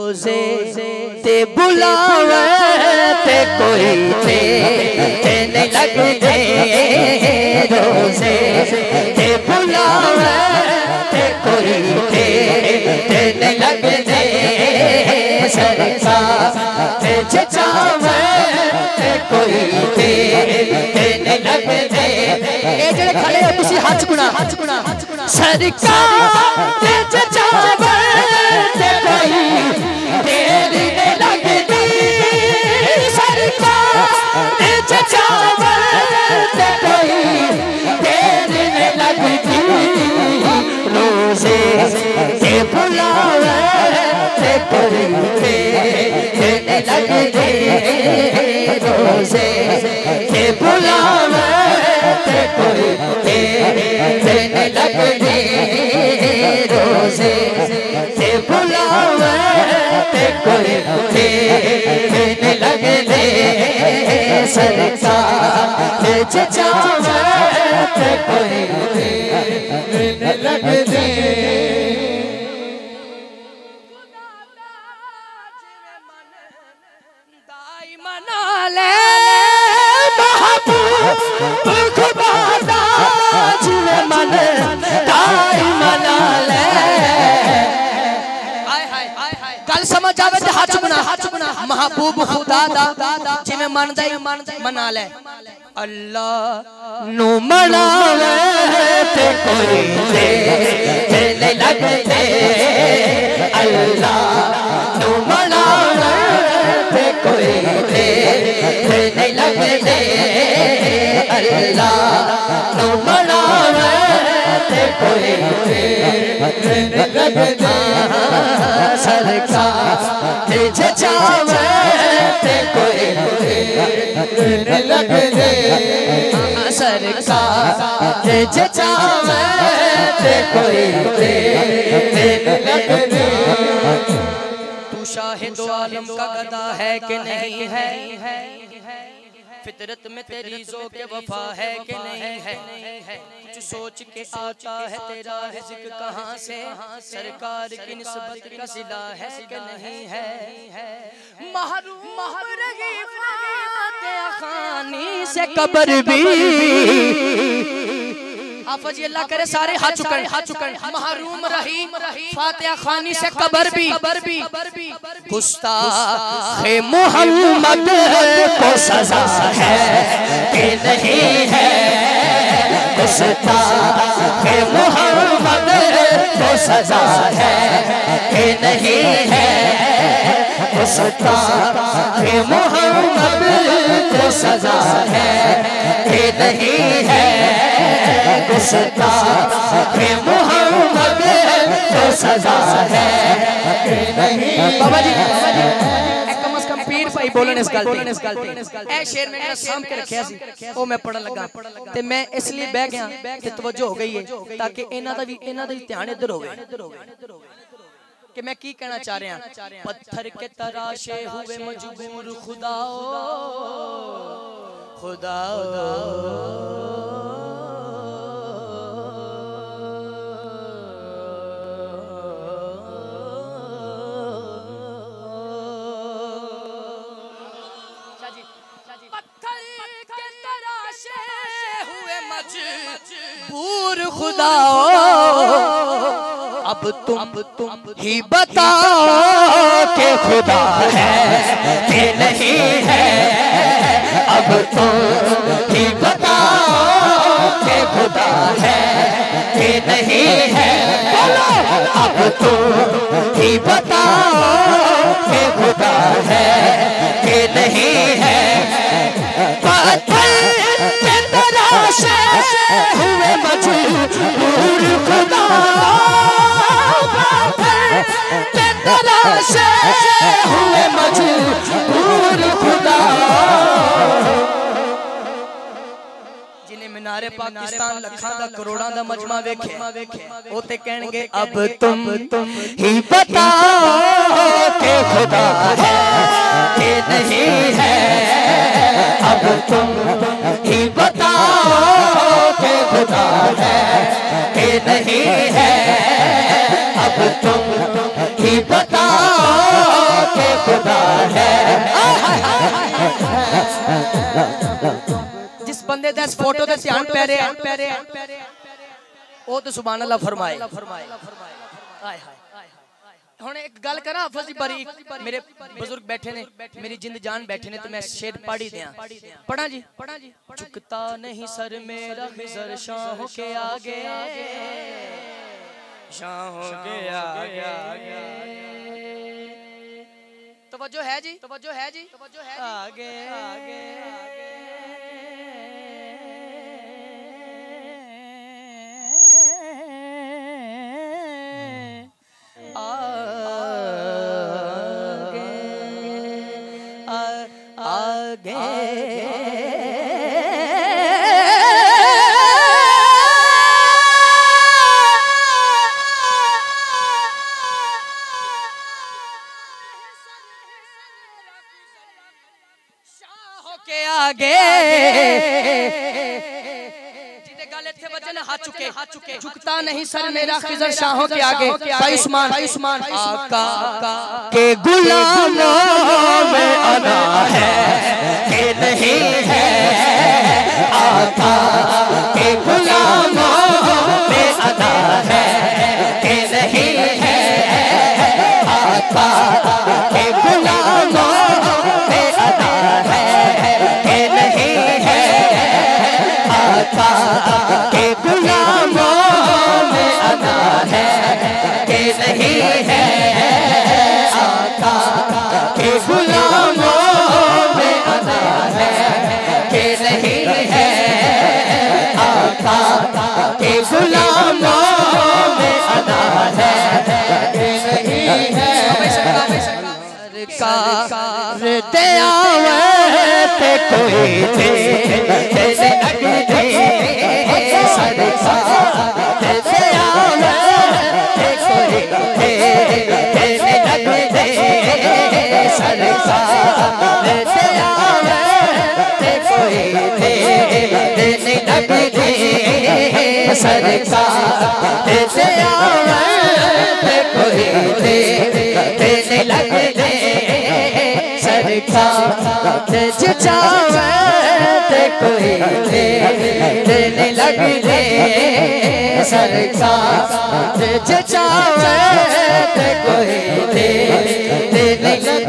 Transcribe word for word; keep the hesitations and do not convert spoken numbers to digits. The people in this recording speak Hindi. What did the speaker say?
रोजे ते बुलावे ते कोई थे तेने लगते रोजे ते बुलावे ते कोई थे तेने लगते सरकार ते चचावे ते कोई थे तेने लगते ए जेड़े खड़े हो तुसी हाथ चुकना सरकार ते चचावे ते कोई तेरे ने लगती सरकार ते चचावे ते कोई तेरे ने लगती रोजे ते बुलावे ते कोई तेरे लगते रोजे ते बुलावे ते कोई तेरे लगते रोजे ते बुलावे ते कोई तेरे लगते सरकार ते चचावे ते कोई तेरे लगते मन दाई मना ले गल समझ आवे ते हाथ चुकना महबूब खुदा दा जिवें मनदा ही मना ले अल्लाह नु मनावे ते कोई तेरे लगते अल्लाह नु मनावे ते कोई तेरे लगते अल्लाह नु मनावे ते कोई तेरे लगते सरकार ते चचावे ते कोई तेरे लगते सरकार ते चचावे ते कोई तेरे लगते तू शाहिद आलम का गदा है कि नहीं है फितरत में तेरी ज़ौक़ वफा है कि नहीं है कुछ सोच के आता है तेरा रिज़्क़ कहाँ से सरकार की निस्बत का सिला है कि नहीं है महरूम रही फातिहा खानी से कब्र भी हाफ़िज़ जी अल्लाह करे सारे हाथ चुकन हाथ चुकन महरूम रही फातिहा खानी से कब्र भी गुस्ताख़े मोहम्मद को सज़ा है कि नहीं है गुस्ताख़े मोहम्मद को सज़ा है कि नहीं है गुस्ताख़े मोहम्मद को सज़ा है कि नहीं है गुस्ताख़े मोहम्मद को सज़ा है कि नहीं बाबा जी कम अज कम पीर भाई बोलन इस गल ए शेर में साम के रखया सी ओ मैं पढ़न लगा ते मैं इसलिए बह गया ते तवज्जो हो गई है ताकि इना दा भी इना दा भी ध्यान इधर होवे कि मैं की कहना चाह रहा हूं पत्थर के तराशे हुए मजबूर खुदा खुदा मजबूर खुदा अब तुम तुम ही बताओ कि खुदा है कि नहीं है अब तुम ही बताओ कि खुदा है कि नहीं है अब तुम ही बताओ कि खुदा है कि नहीं है हुए मजबूर खुदा हुए मजबूर खुदा जिन्हें मीनारे पाकिस्तान लखां दा करोड़ां दा मजमा वेखे ओ ते कहणगे अब तुम तुम ही बताओ कि खुदा है कि नहीं है अब तुम ही बताओ कि खुदा है कि नहीं है अब तुम ही बताओ जिस बंदे दा फोटो दा ध्यान पै रहा है वो तो सुभान अल्लाह फरमाए। हाय हाय हुण एक गल करा हाफिज जी बारी मेरे बुजुर्ग बैठे ने मेरी जिंद जान बैठे ने तो मैं शेर पढ़ ही दियां। पढ़ा जी पढ़ा जी झुकता नहीं सर मेरा खिज़र शाहों के आगे शाहों के आगे। तवज्जो है जी तवज्जो है जी तवज्जो है आगे आगे आगे शाहों के आगे हाथ चुके हाथ चुके झुकता नहीं सर मेरा खिज़र शाहों के आगे। भाई उस्मान भाई उस्मान आका के गुलामों में अना है कि नहीं है आका के गुलामों में अना है कि नहीं है आका के गुलामों में अना है कि नहीं है आका के गुलामों में अदा है कि नहीं है आका के गुलामों में अदा है कि नहीं है आका के गुलामों में अदा है कि नहीं है सरकार ते आवते कोई थे जैसे अगले सरकार ते आवते कोई थे जैसे अगले सरकार ते आवते कोई थे जैसे अगले सरकार ते आवते कोई थे जैसे लगते सरकार जचावते कोई थे देने लगते सरकार जचावते कोई थे देने लगते